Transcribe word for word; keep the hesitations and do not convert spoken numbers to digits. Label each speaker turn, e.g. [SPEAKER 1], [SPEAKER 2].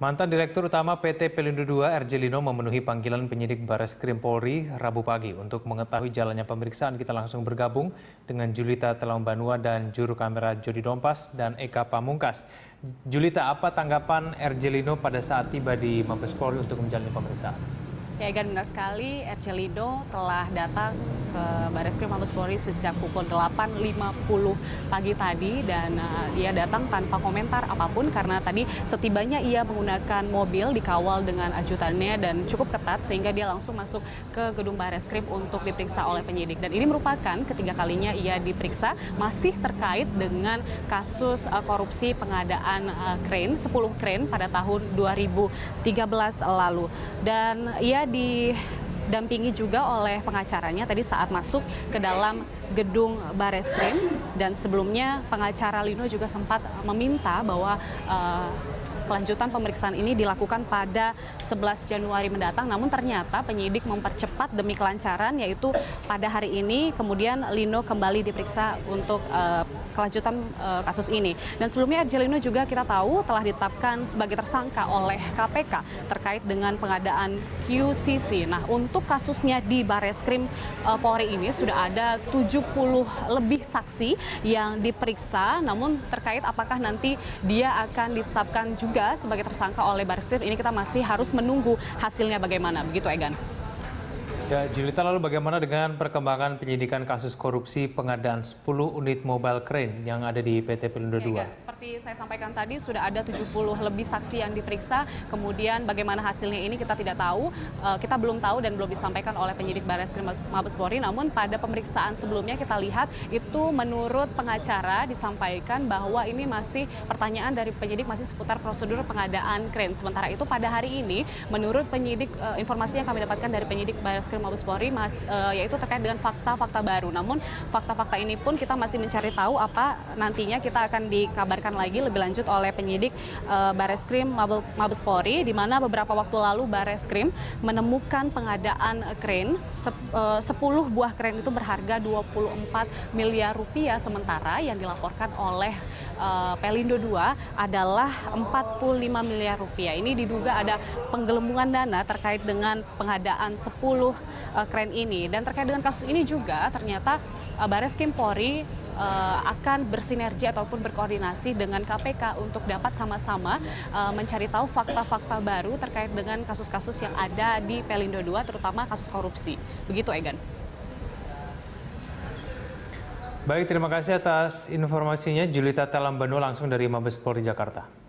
[SPEAKER 1] Mantan Direktur Utama P T Pelindo dua R J Lino memenuhi panggilan penyidik Bareskrim Polri Rabu pagi. Untuk mengetahui jalannya pemeriksaan, kita langsung bergabung dengan Julita Telombanua dan juru kamera Jody Dompas dan Eka Pamungkas. Julita, apa tanggapan R J Lino pada saat tiba di Mabes Polri untuk menjalani pemeriksaan?
[SPEAKER 2] Ya, Egan, benar sekali. R J Lino telah datang ke Bareskrim Mabes Polri sejak pukul delapan lima puluh pagi tadi dan uh, dia datang tanpa komentar apapun karena tadi setibanya ia menggunakan mobil dikawal dengan ajutannya dan cukup ketat sehingga dia langsung masuk ke gedung Bareskrim untuk diperiksa oleh penyidik. Dan ini merupakan ketiga kalinya ia diperiksa masih terkait dengan kasus uh, korupsi pengadaan uh, krain, sepuluh krain pada tahun dua ribu tiga belas lalu. Dan ia didampingi juga oleh pengacaranya tadi saat masuk ke dalam gedung Bareskrim, dan sebelumnya pengacara Lino juga sempat meminta bahwa uh, kelanjutan pemeriksaan ini dilakukan pada sebelas Januari mendatang, namun ternyata penyidik mempercepat demi kelancaran, yaitu pada hari ini kemudian Lino kembali diperiksa untuk uh, kelanjutan uh, kasus ini. Dan sebelumnya R J Lino juga kita tahu telah ditetapkan sebagai tersangka oleh K P K terkait dengan pengadaan Q C C. Nah, untuk kasusnya di Bareskrim uh, Polri ini sudah ada tujuh puluh lebih saksi yang diperiksa, namun terkait apakah nanti dia akan ditetapkan juga sebagai tersangka oleh Bareskrim, ini kita masih harus menunggu hasilnya bagaimana. Begitu, Egan.
[SPEAKER 1] Ya, Julita, lalu bagaimana dengan perkembangan penyidikan kasus korupsi pengadaan sepuluh unit mobile crane yang ada di P T Pelindo dua?
[SPEAKER 2] Ya, seperti saya sampaikan tadi, sudah ada tujuh puluh lebih saksi yang diperiksa. Kemudian bagaimana hasilnya ini kita tidak tahu, uh, kita belum tahu dan belum disampaikan oleh penyidik Bareskrim Mabes Polri. Namun pada pemeriksaan sebelumnya kita lihat itu menurut pengacara disampaikan bahwa ini masih pertanyaan dari penyidik masih seputar prosedur pengadaan crane. Sementara itu pada hari ini menurut penyidik, uh, informasi yang kami dapatkan dari penyidik Bareskrim Mabes Polri, mas, uh, yaitu terkait dengan fakta-fakta baru. Namun fakta-fakta ini pun kita masih mencari tahu apa nantinya, kita akan dikabarkan lagi lebih lanjut oleh penyidik uh, Bareskrim Mabes Polri, di mana beberapa waktu lalu Bareskrim menemukan pengadaan crane, sepuluh buah crane itu berharga dua puluh empat miliar rupiah, sementara yang dilaporkan oleh uh, Pelindo dua adalah empat puluh lima miliar rupiah. Ini diduga ada penggelembungan dana terkait dengan pengadaan sepuluh uh, crane ini. Dan terkait dengan kasus ini juga ternyata uh, Bareskrim Polri uh, akan bersinergi ataupun berkoordinasi dengan K P K untuk dapat sama-sama uh, mencari tahu fakta-fakta baru terkait dengan kasus-kasus yang ada di Pelindo dua, terutama kasus korupsi. Begitu, Egan.
[SPEAKER 1] Baik, terima kasih atas informasinya Julita Telombanua langsung dari Mabes Polri Jakarta.